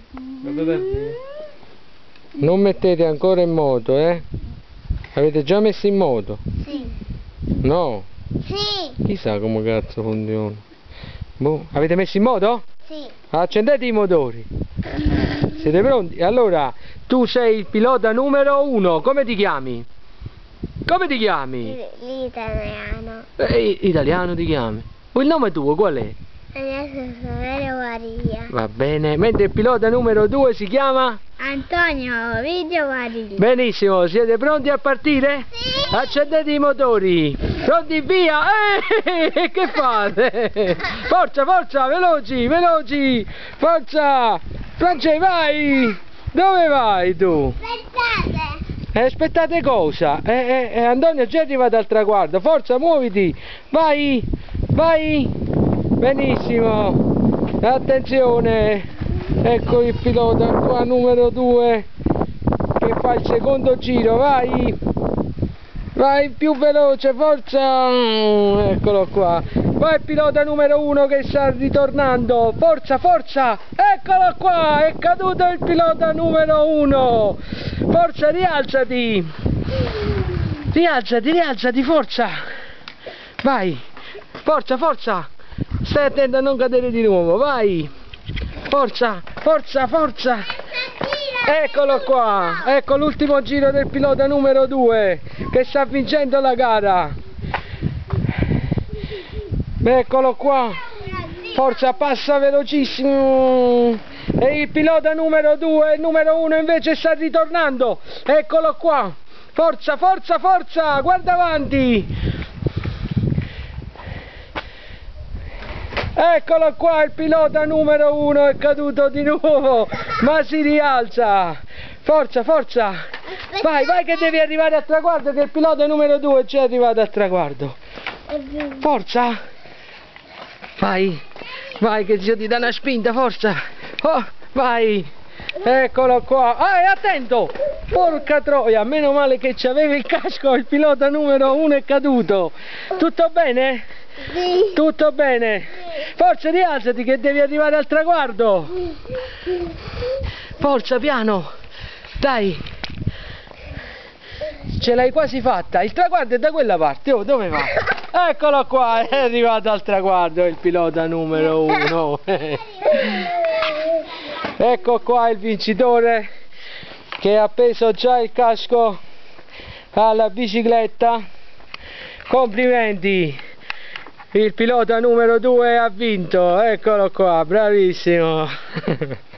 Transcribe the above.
Non mettete ancora in moto, eh? Avete già messo in moto? Sì. No? Sì. Chissà come cazzo funziona. Boh. Avete messo in moto? Sì. Accendete i motori. Siete pronti? Allora, tu sei il pilota numero 1, come ti chiami? Come ti chiami? L'italiano. Italiano ti chiami? Il nome tuo qual è? Adesso Saverio Maria. Va bene, mentre il pilota numero 2 si chiama? Antonio Video Maria. Benissimo, siete pronti a partire? Sì. Accendete i motori. Pronti, via! Che fate? Forza, forza, veloci, veloci! Forza! Francesco, vai! Dove vai tu? Aspettate. Aspettate cosa? Antonio già è arrivato al traguardo, forza, muoviti! Vai! Vai! Benissimo! Attenzione! Ecco il pilota qua numero 2 che fa il secondo giro, vai! Vai più veloce, forza! Eccolo qua! Vai il pilota numero 1 che sta ritornando, forza, forza! Eccolo qua! È caduto il pilota numero 1! Forza, rialzati! Rialzati, rialzati, forza! Vai! Forza, forza! Stai attento a non cadere di nuovo, vai! Forza, forza, forza! Eccolo qua! Ecco l'ultimo giro del pilota numero 2 che sta vincendo la gara! Eccolo qua! Forza, passa velocissimo! E il pilota numero 2, il numero 1 invece sta ritornando! Eccolo qua! Forza, forza, forza! Guarda avanti! Eccolo qua, il pilota numero 1 è caduto di nuovo, ma si rialza. Forza, forza. Vai, vai che devi arrivare al traguardo, che il pilota numero 2 è già arrivato al traguardo. Forza. Vai, vai che zio ti dà una spinta, forza. Oh, vai. Eccolo qua. Ah, attento. Porca troia, meno male che c'avevi il casco, il pilota numero 1 è caduto. Tutto bene? Sì. Tutto bene? Forza, rialzati che devi arrivare al traguardo. Forza, piano. Dai. Ce l'hai quasi fatta. Il traguardo è da quella parte. Oh, dove va? Eccolo qua, è arrivato al traguardo il pilota numero 1. Ecco qua il vincitore che ha appeso già il casco alla bicicletta. Complimenti! Il pilota numero 2 ha vinto, eccolo qua, bravissimo!